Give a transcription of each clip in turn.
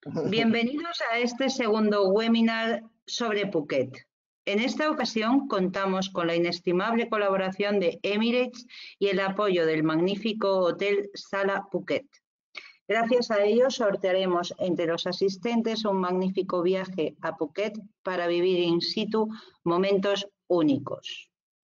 Bienvenidos a este segundo webinar sobre Phuket. En esta ocasión contamos con la inestimable colaboración de Emirates y el apoyo del magnífico Hotel Sala Phuket. Gracias a ello sortearemos entre los asistentes un magnífico viaje a Phuket para vivir in situ momentos únicos.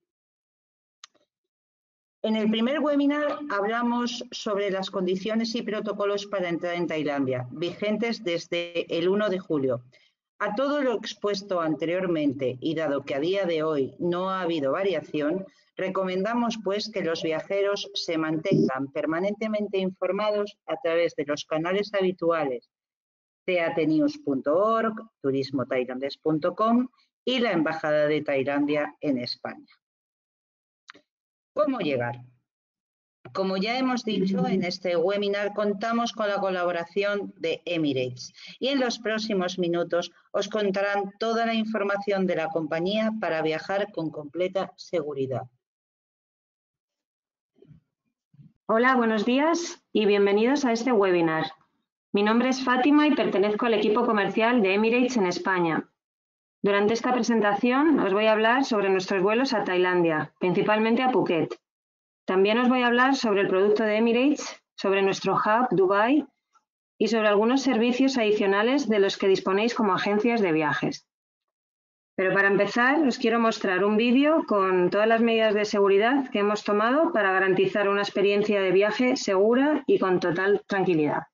En el primer webinar hablamos sobre las condiciones y protocolos para entrar en Tailandia, vigentes desde el 1 de julio. A todo lo expuesto anteriormente y dado que a día de hoy no ha habido variación, recomendamos pues que los viajeros se mantengan permanentemente informados a través de los canales habituales teatenews.org, turismotailandés.com y la Embajada de Tailandia en España. ¿Cómo llegar? Como ya hemos dicho, en este webinar contamos con la colaboración de Emirates y en los próximos minutos os contarán toda la información de la compañía para viajar con completa seguridad. Hola, buenos días y bienvenidos a este webinar. Mi nombre es Fátima y pertenezco al equipo comercial de Emirates en España. Durante esta presentación os voy a hablar sobre nuestros vuelos a Tailandia, principalmente a Phuket. También os voy a hablar sobre el producto de Emirates, sobre nuestro hub Dubai y sobre algunos servicios adicionales de los que disponéis como agencias de viajes. Pero para empezar os quiero mostrar un vídeo con todas las medidas de seguridad que hemos tomado para garantizar una experiencia de viaje segura y con total tranquilidad.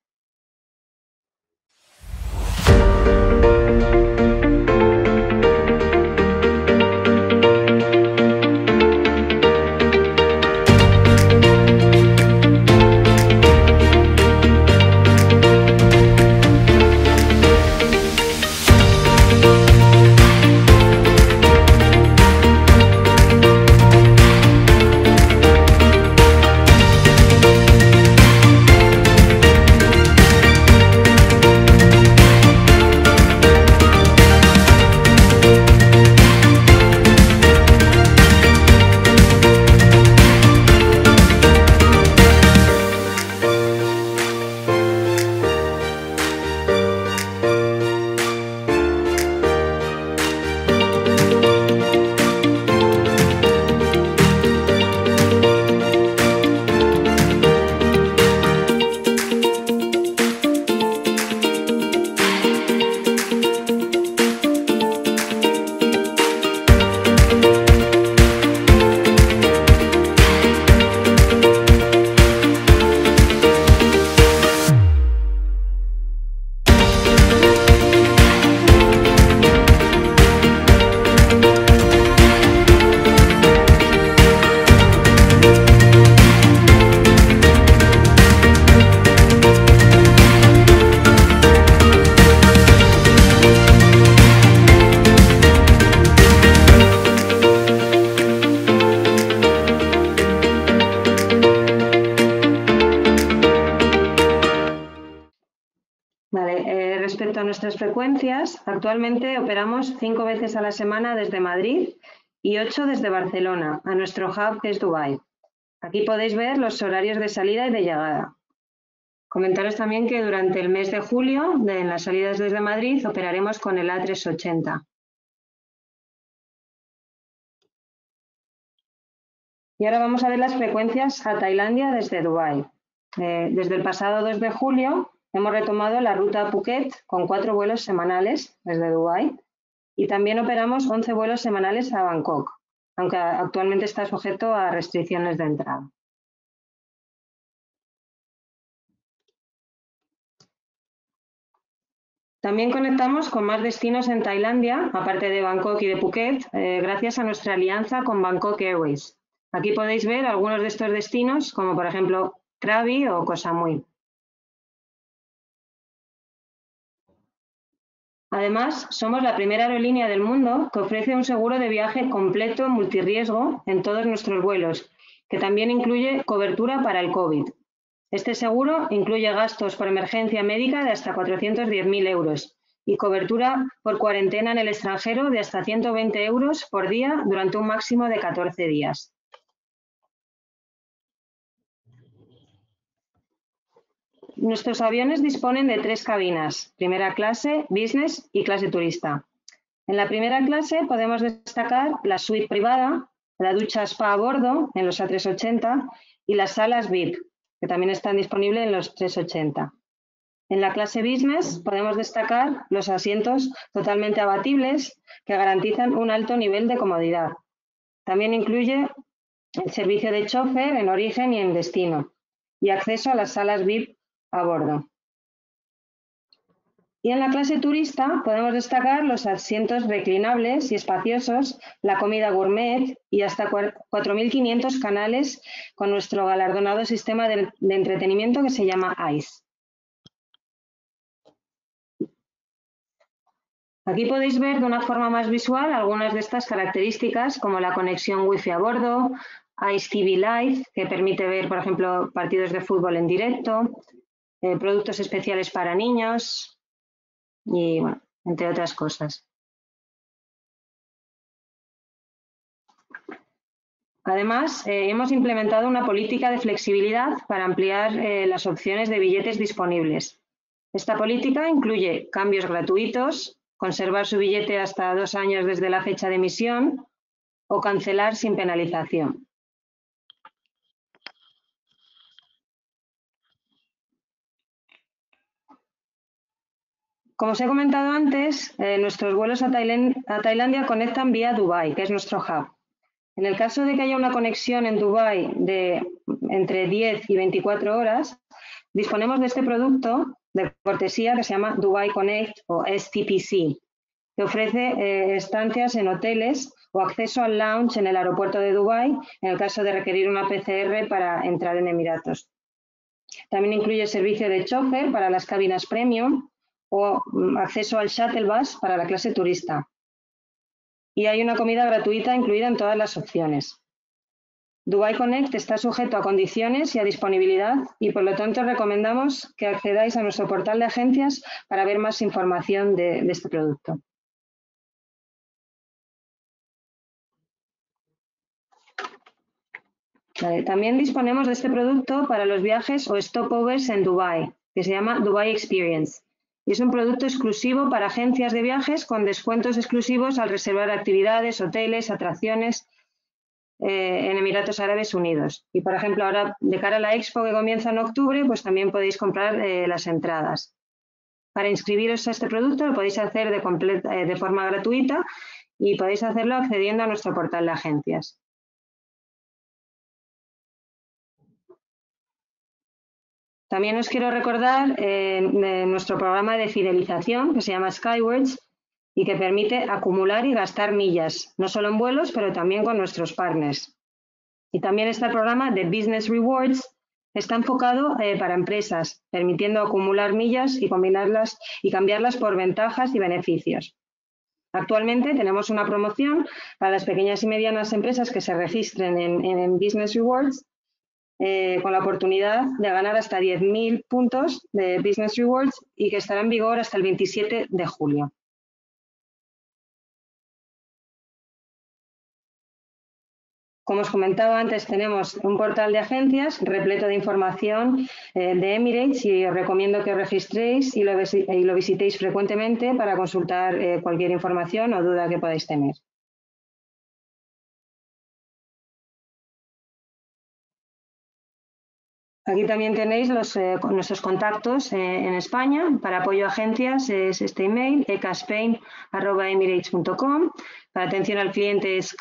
Respecto a nuestras frecuencias, actualmente operamos 5 veces a la semana desde Madrid y 8 desde Barcelona, a nuestro hub que es Dubái. Aquí podéis ver los horarios de salida y de llegada. Comentaros también que durante el mes de julio, en las salidas desde Madrid, operaremos con el A380. Y ahora vamos a ver las frecuencias a Tailandia desde Dubái. Desde el pasado 2 de julio hemos retomado la ruta a Phuket con 4 vuelos semanales desde Dubái y también operamos 11 vuelos semanales a Bangkok, aunque actualmente está sujeto a restricciones de entrada. También conectamos con más destinos en Tailandia, aparte de Bangkok y de Phuket, gracias a nuestra alianza con Bangkok Airways. Aquí podéis ver algunos de estos destinos, como por ejemplo Krabi o Koh Samui. Además, somos la primera aerolínea del mundo que ofrece un seguro de viaje completo multirriesgo en todos nuestros vuelos, que también incluye cobertura para el COVID. Este seguro incluye gastos por emergencia médica de hasta 410.000 euros y cobertura por cuarentena en el extranjero de hasta 120 euros por día durante un máximo de 14 días. Nuestros aviones disponen de 3 cabinas, primera clase, business y clase turista. En la primera clase podemos destacar la suite privada, la ducha spa a bordo en los A380 y las salas VIP, que también están disponibles en los 380. En la clase business podemos destacar los asientos totalmente abatibles que garantizan un alto nivel de comodidad. También incluye el servicio de chofer en origen y en destino y acceso a las salas VIP a bordo. Y en la clase turista podemos destacar los asientos reclinables y espaciosos, la comida gourmet y hasta 4.500 canales con nuestro galardonado sistema de entretenimiento que se llama ICE. Aquí podéis ver de una forma más visual algunas de estas características, como la conexión Wi-Fi a bordo, ICE TV Live, que permite ver, por ejemplo, partidos de fútbol en directo, productos especiales para niños y, bueno, entre otras cosas. Además, hemos implementado una política de flexibilidad para ampliar las opciones de billetes disponibles. Esta política incluye cambios gratuitos, conservar su billete hasta 2 años desde la fecha de emisión o cancelar sin penalización. Como os he comentado antes, nuestros vuelos a Tailandia conectan vía Dubái, que es nuestro hub. En el caso de que haya una conexión en Dubái de entre 10 y 24 horas, disponemos de este producto de cortesía que se llama Dubai Connect o STPC, que ofrece estancias en hoteles o acceso al lounge en el aeropuerto de Dubái en el caso de requerir una PCR para entrar en Emiratos. También incluye servicio de chofer para las cabinas premium o acceso al shuttle bus para la clase turista. Y hay una comida gratuita incluida en todas las opciones. Dubai Connect está sujeto a condiciones y a disponibilidad y por lo tanto recomendamos que accedáis a nuestro portal de agencias para ver más información de este producto. También disponemos de este producto para los viajes o stopovers en Dubái, que se llama Dubai Experience. Y es un producto exclusivo para agencias de viajes con descuentos exclusivos al reservar actividades, hoteles, atracciones en Emiratos Árabes Unidos. Y, por ejemplo, ahora de cara a la Expo que comienza en octubre, pues también podéis comprar las entradas. Para inscribiros a este producto lo podéis hacer de forma gratuita y podéis hacerlo accediendo a nuestro portal de agencias. También os quiero recordar nuestro programa de fidelización que se llama Skywards y que permite acumular y gastar millas, no solo en vuelos, pero también con nuestros partners. Y también está el programa de Business Rewards, que está enfocado para empresas, permitiendo acumular millas y combinarlas y cambiarlas por ventajas y beneficios. Actualmente tenemos una promoción para las pequeñas y medianas empresas que se registren en Business Rewards, con la oportunidad de ganar hasta 10.000 puntos de Business Rewards y que estará en vigor hasta el 27 de julio. Como os comentaba antes, tenemos un portal de agencias repleto de información de Emirates y os recomiendo que os registréis y lo visitéis frecuentemente para consultar cualquier información o duda que podáis tener. Aquí también tenéis nuestros contactos en España. Para apoyo a agencias es este email, ecaspain@emirates.com. Para atención al cliente es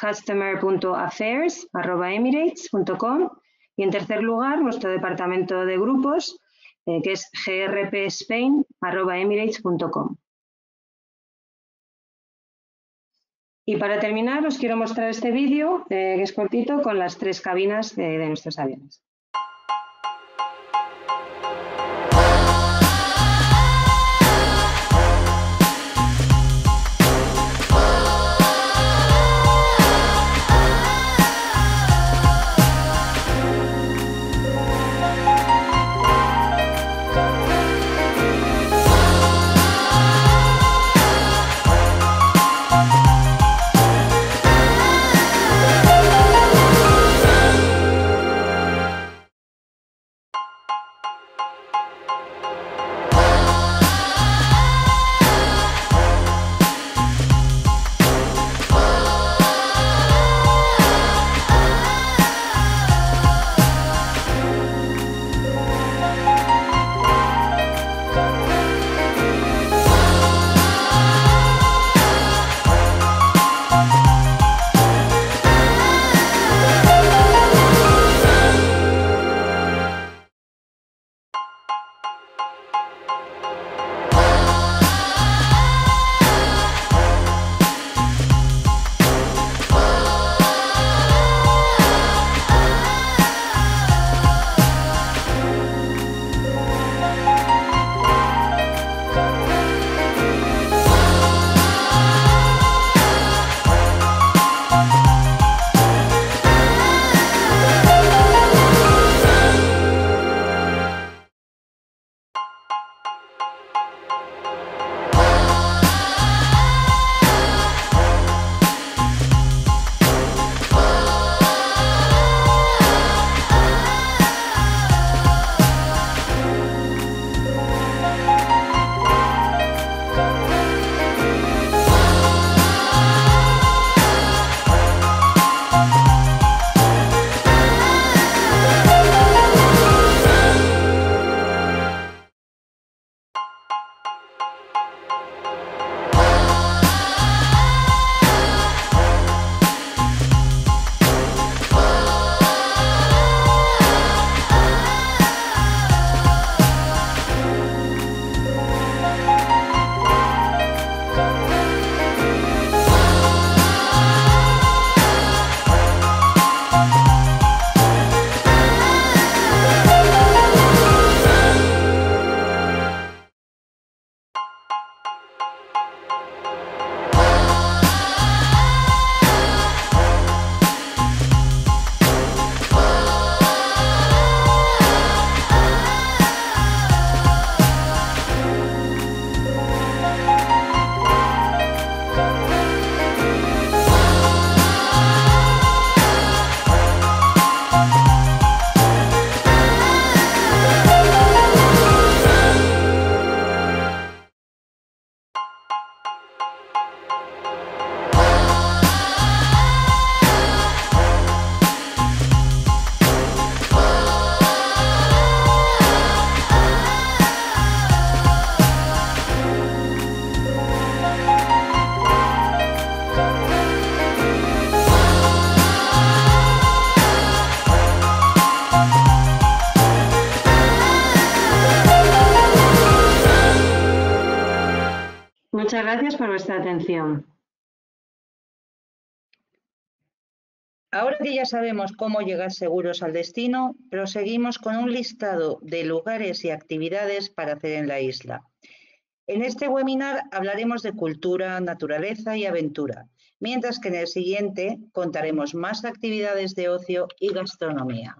customer.affairs@emirates.com. Y en tercer lugar, nuestro departamento de grupos, que es grpspain@emirates.com. Y para terminar, os quiero mostrar este vídeo, que es cortito, con las 3 cabinas de nuestros aviones. Muchas gracias por vuestra atención. Ahora que ya sabemos cómo llegar seguros al destino, proseguimos con un listado de lugares y actividades para hacer en la isla. En este webinar hablaremos de cultura, naturaleza y aventura, mientras que en el siguiente contaremos más actividades de ocio y gastronomía.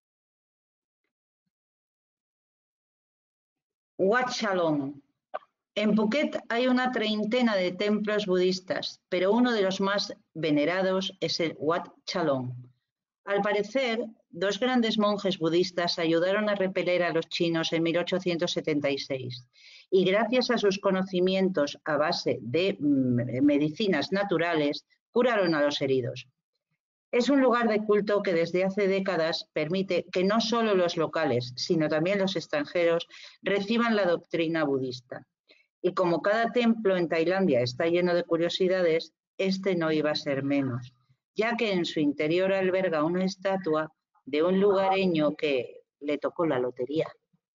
Wat Chalong. En Phuket hay una treintena de templos budistas, pero uno de los más venerados es el Wat Chalong. Al parecer, dos grandes monjes budistas ayudaron a repeler a los chinos en 1876 y gracias a sus conocimientos a base de medicinas naturales, curaron a los heridos. Es un lugar de culto que desde hace décadas permite que no solo los locales, sino también los extranjeros reciban la doctrina budista. Y como cada templo en Tailandia está lleno de curiosidades, este no iba a ser menos, ya que en su interior alberga una estatua de un lugareño que le tocó la lotería.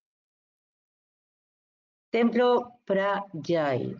Templo Phra Yai.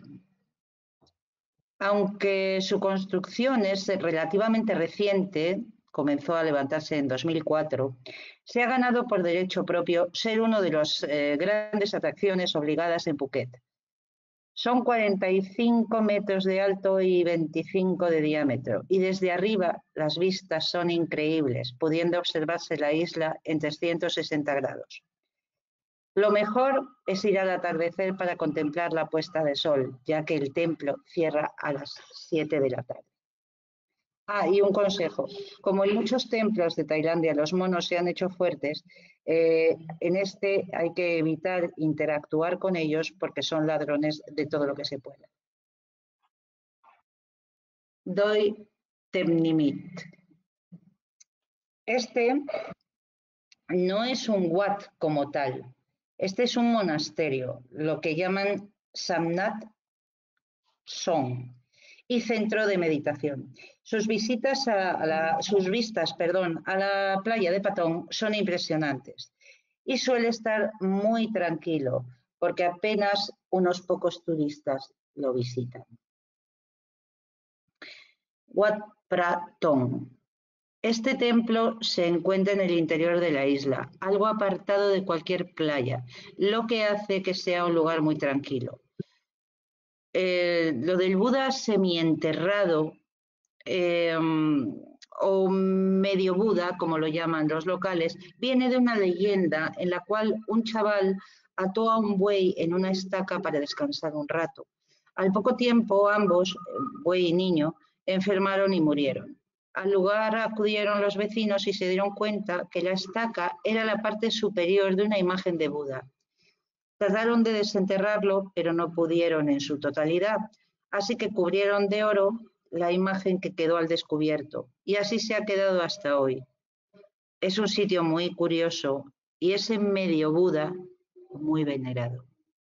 Aunque su construcción es relativamente reciente, comenzó a levantarse en 2004, se ha ganado por derecho propio ser uno de las grandes atracciones obligadas en Phuket. Son 45 metros de alto y 25 de diámetro, y desde arriba las vistas son increíbles, pudiendo observarse la isla en 360 grados. Lo mejor es ir al atardecer para contemplar la puesta de sol, ya que el templo cierra a las 7 de la tarde. Ah, y un consejo. Como en muchos templos de Tailandia los monos se han hecho fuertes, en este hay que evitar interactuar con ellos porque son ladrones de todo lo que se pueda. Doi Temnimit. Este no es un wat como tal. Este es un monasterio, lo que llaman Samnat Song, y centro de meditación. Sus vistas a la playa de Patong son impresionantes y suele estar muy tranquilo porque apenas unos pocos turistas lo visitan. Wat Phra Thong. Este templo se encuentra en el interior de la isla, algo apartado de cualquier playa, lo que hace que sea un lugar muy tranquilo. Lo del Buda semienterrado o medio Buda, como lo llaman los locales, viene de una leyenda en la cual un chaval ató a un buey en una estaca para descansar un rato. Al poco tiempo, ambos, buey y niño, enfermaron y murieron. Al lugar acudieron los vecinos y se dieron cuenta que la estaca era la parte superior de una imagen de Buda. Trataron de desenterrarlo, pero no pudieron en su totalidad, así que cubrieron de oro la imagen que quedó al descubierto, y así se ha quedado hasta hoy. Es un sitio muy curioso y es en medio Buda muy venerado.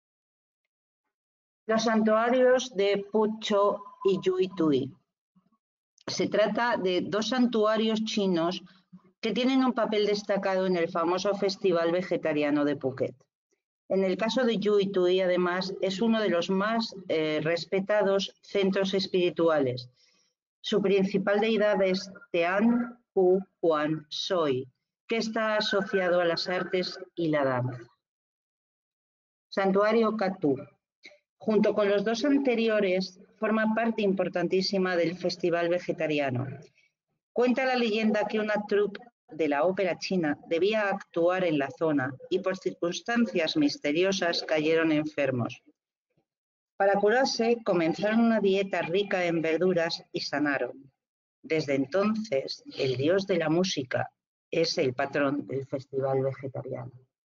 Los santuarios de Phut Cho y Yui Tui. Se trata de dos santuarios chinos que tienen un papel destacado en el famoso Festival Vegetariano de Phuket. En el caso de Yui Tui, además, es uno de los más respetados centros espirituales. Su principal deidad es Tean Hu Huan Soi, que está asociado a las artes y la danza. Santuario Katú. Junto con los dos anteriores, forma parte importantísima del Festival Vegetariano. Cuenta la leyenda que una troupe de la ópera china debía actuar en la zona y por circunstancias misteriosas cayeron enfermos. Para curarse, comenzaron una dieta rica en verduras y sanaron. Desde entonces, el dios de la música es el patrón del Festival Vegetariano.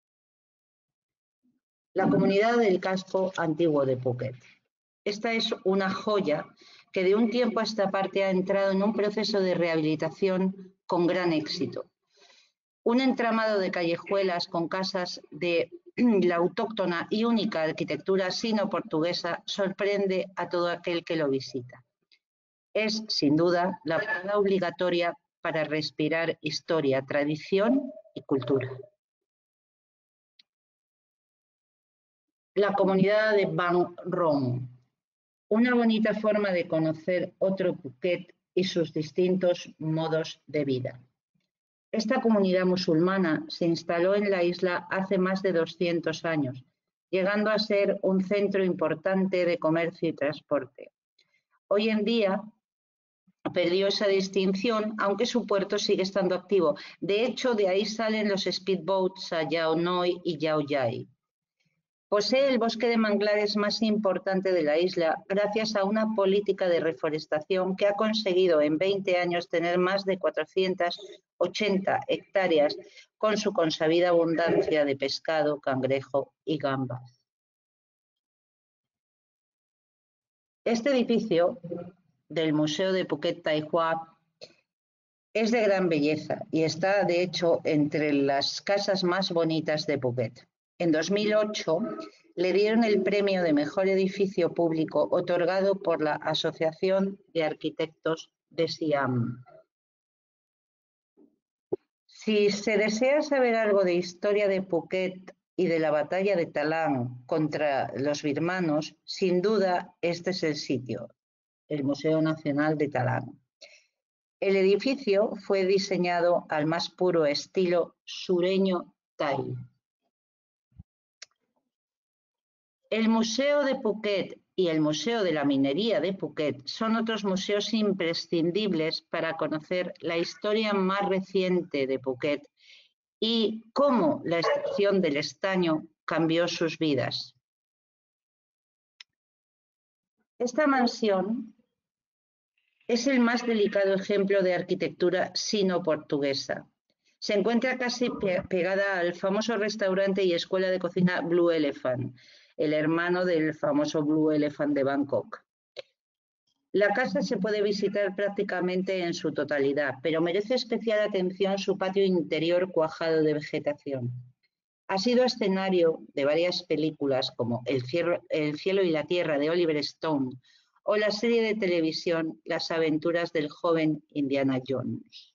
La comunidad del casco antiguo de Phuket. Esta es una joya que de un tiempo a esta parte ha entrado en un proceso de rehabilitación con gran éxito. Un entramado de callejuelas con casas de la autóctona y única arquitectura sino-portuguesa sorprende a todo aquel que lo visita. Es, sin duda, la parada obligatoria para respirar historia, tradición y cultura. La comunidad de Ban Rong. Una bonita forma de conocer otro Phuket y sus distintos modos de vida. Esta comunidad musulmana se instaló en la isla hace más de 200 años, llegando a ser un centro importante de comercio y transporte. Hoy en día perdió esa distinción, aunque su puerto sigue estando activo. De hecho, de ahí salen los speedboats a Yau Noi y Yau Yai. Posee el bosque de manglares más importante de la isla gracias a una política de reforestación que ha conseguido en 20 años tener más de 480 hectáreas con su consabida abundancia de pescado, cangrejo y gambas. Este edificio del Museo de Phuket Tai Hua es de gran belleza y está, de hecho, entre las casas más bonitas de Phuket. En 2008 le dieron el premio de mejor edificio público otorgado por la Asociación de Arquitectos de Siam. Si se desea saber algo de historia de Phuket y de la batalla de Talang contra los birmanos, sin duda este es el sitio, el Museo Nacional de Talang. El edificio fue diseñado al más puro estilo sureño thai. El Museo de Phuket y el Museo de la Minería de Phuket son otros museos imprescindibles para conocer la historia más reciente de Phuket y cómo la extracción del estaño cambió sus vidas. Esta mansión es el más delicado ejemplo de arquitectura sino-portuguesa. Se encuentra casi pegada al famoso restaurante y escuela de cocina Blue Elephant, el hermano del famoso Blue Elephant de Bangkok. La casa se puede visitar prácticamente en su totalidad, pero merece especial atención su patio interior cuajado de vegetación. Ha sido escenario de varias películas como El cielo y la tierra de Oliver Stone o la serie de televisión Las aventuras del joven Indiana Jones.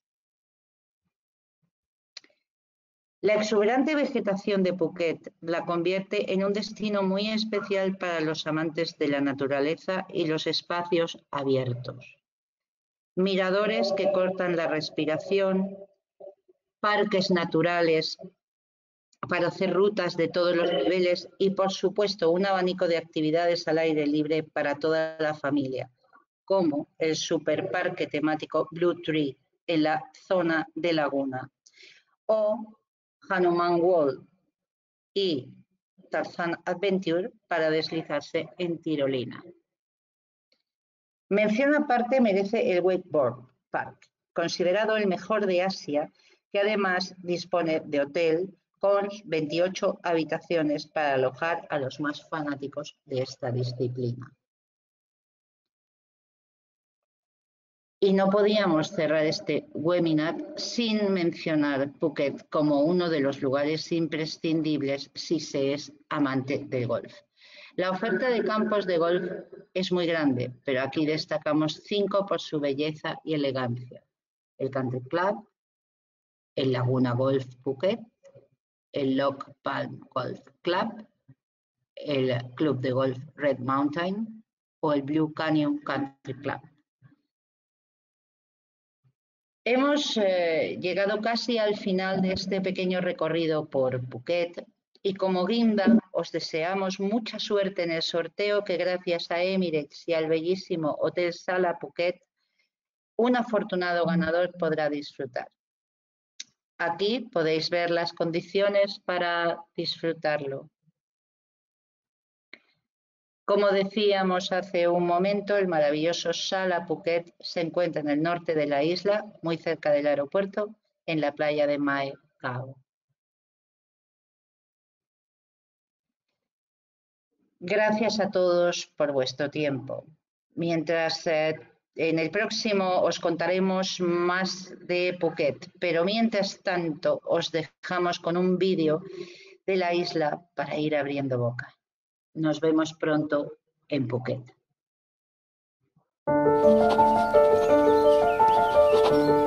La exuberante vegetación de Phuket la convierte en un destino muy especial para los amantes de la naturaleza y los espacios abiertos. Miradores que cortan la respiración, parques naturales para hacer rutas de todos los niveles y, por supuesto, un abanico de actividades al aire libre para toda la familia, como el superparque temático Blue Tree en la zona de Laguna o Hanuman World y Tarzan Adventure para deslizarse en tirolina. Mención aparte merece el Wakeboard Park, considerado el mejor de Asia, que además dispone de hotel con 28 habitaciones para alojar a los más fanáticos de esta disciplina. Y no podíamos cerrar este webinar sin mencionar Phuket como uno de los lugares imprescindibles si se es amante del golf. La oferta de campos de golf es muy grande, pero aquí destacamos 5 por su belleza y elegancia. El Country Club, el Laguna Golf Phuket, el Loch Palm Golf Club, el Club de Golf Red Mountain o el Blue Canyon Country Club. Hemos llegado casi al final de este pequeño recorrido por Phuket y como guinda os deseamos mucha suerte en el sorteo que gracias a Emirates y al bellísimo Hotel Sala Phuket un afortunado ganador podrá disfrutar. Aquí podéis ver las condiciones para disfrutarlo. Como decíamos hace un momento, el maravilloso Sala Phuket se encuentra en el norte de la isla, muy cerca del aeropuerto, en la playa de Mae Khao. Gracias a todos por vuestro tiempo. Mientras en el próximo os contaremos más de Phuket, pero mientras tanto os dejamos con un vídeo de la isla para ir abriendo boca. Nos vemos pronto en Phuket.